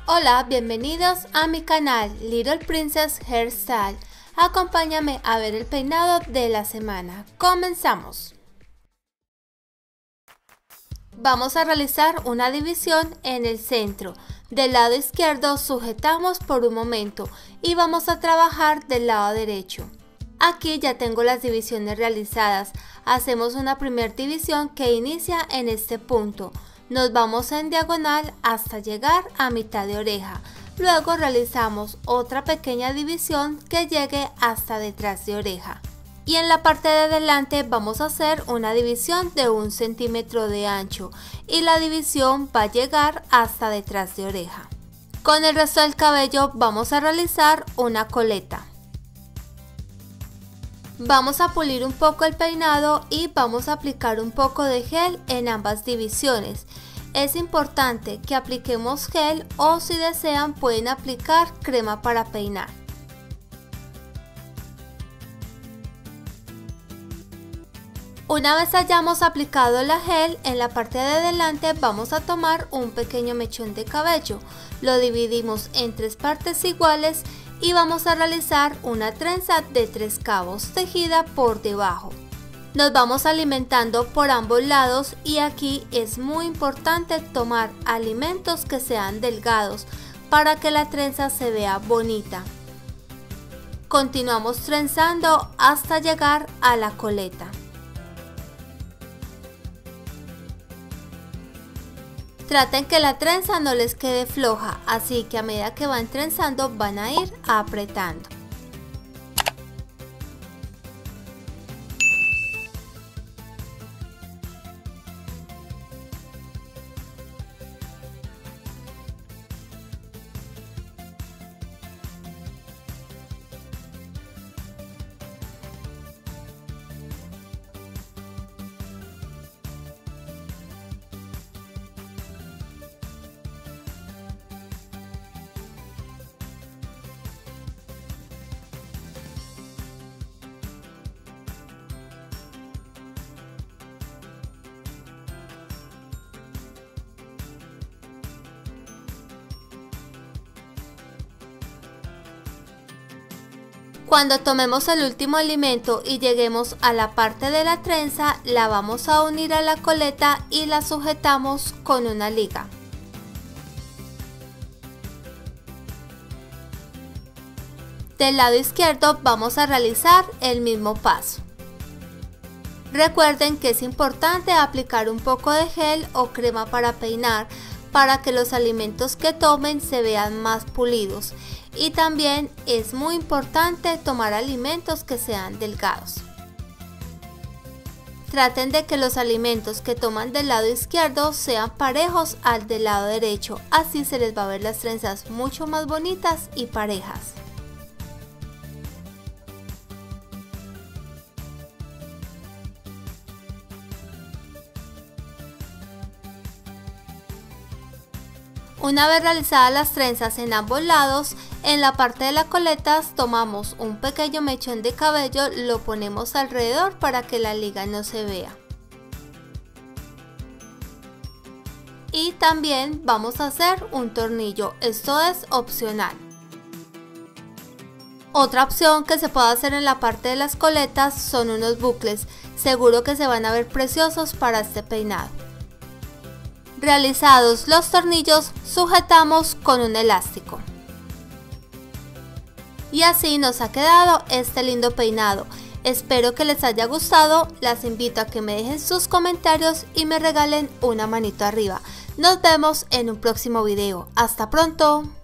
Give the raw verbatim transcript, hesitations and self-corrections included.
Hola, bienvenidos a mi canal Little Princess Hairstyle. Acompáñame a ver el peinado de la semana. Comenzamos. Vamos a realizar una división en el centro. Del lado izquierdo sujetamos por un momento y vamos a trabajar del lado derecho. Aquí ya tengo las divisiones realizadas. Hacemos una primera división que inicia en este punto. Nos vamos en diagonal hasta llegar a mitad de oreja. Luego realizamos otra pequeña división que llegue hasta detrás de oreja. Y en la parte de delante vamos a hacer una división de un centímetro de ancho. Y la división va a llegar hasta detrás de oreja. Con el resto del cabello vamos a realizar una coleta. Vamos a pulir un poco el peinado y vamos a aplicar un poco de gel en ambas divisiones. Es importante que apliquemos gel o si desean pueden aplicar crema para peinar. Una vez hayamos aplicado la gel, en la parte de delante vamos a tomar un pequeño mechón de cabello. Lo dividimos en tres partes iguales y vamos a realizar una trenza de tres cabos tejida por debajo. Nos vamos alimentando por ambos lados y aquí es muy importante tomar alimentos que sean delgados para que la trenza se vea bonita. Continuamos trenzando hasta llegar a la coleta. Traten que la trenza no les quede floja, así que a medida que van trenzando van a ir apretando. Cuando tomemos el último alimento y lleguemos a la parte de la trenza, la vamos a unir a la coleta y la sujetamos con una liga. Del lado izquierdo vamos a realizar el mismo paso. Recuerden que es importante aplicar un poco de gel o crema para peinar para que los alimentos que tomen se vean más pulidos. Y también es muy importante tomar alimentos que sean delgados. Traten de que los alimentos que toman del lado izquierdo sean parejos al del lado derecho, así se les va a ver las trenzas mucho más bonitas y parejas. Una vez realizadas las trenzas en ambos lados, en la parte de la coleta tomamos un pequeño mechón de cabello, lo ponemos alrededor para que la liga no se vea. Y también vamos a hacer un tornillo, esto es opcional. Otra opción que se puede hacer en la parte de las coletas son unos bucles, seguro que se van a ver preciosos para este peinado. Realizados los tornillos, sujetamos con un elástico. Y así nos ha quedado este lindo peinado. Espero que les haya gustado, las invito a que me dejen sus comentarios y me regalen una manito arriba. Nos vemos en un próximo video. ¡Hasta pronto!